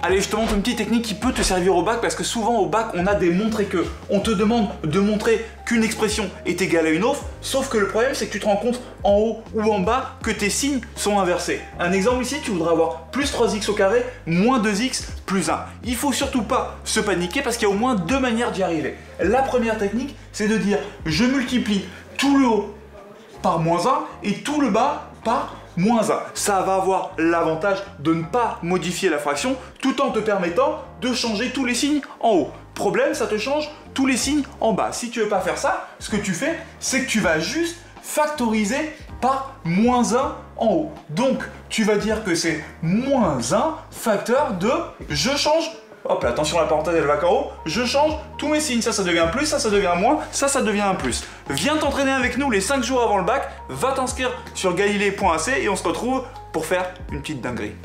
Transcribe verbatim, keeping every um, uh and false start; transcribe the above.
Allez, je te montre une petite technique qui peut te servir au bac parce que souvent au bac, on a des montrés que. On te demande de montrer qu'une expression est égale à une autre, sauf que le problème, c'est que tu te rends compte en haut ou en bas que tes signes sont inversés. Un exemple ici, tu voudrais avoir plus trois x au carré, moins deux x plus un. Il faut surtout pas se paniquer parce qu'il y a au moins deux manières d'y arriver. La première technique, c'est de dire je multiplie tout le haut par moins un et tout le bas par moins un. Ça va avoir l'avantage de ne pas modifier la fraction tout en te permettant de changer tous les signes en haut. Problème, ça te change tous les signes en bas. Si tu veux pas faire ça, ce que tu fais, c'est que tu vas juste factoriser par moins un en haut. Donc, tu vas dire que c'est moins un facteur de je change. Hop là, attention, la parenthèse elle va qu'en haut. Je change tous mes signes. Ça, ça devient un plus, ça, ça devient un moins, ça, ça devient un plus. Viens t'entraîner avec nous les cinq jours avant le bac. Va t'inscrire sur galilée point a c et on se retrouve pour faire une petite dinguerie.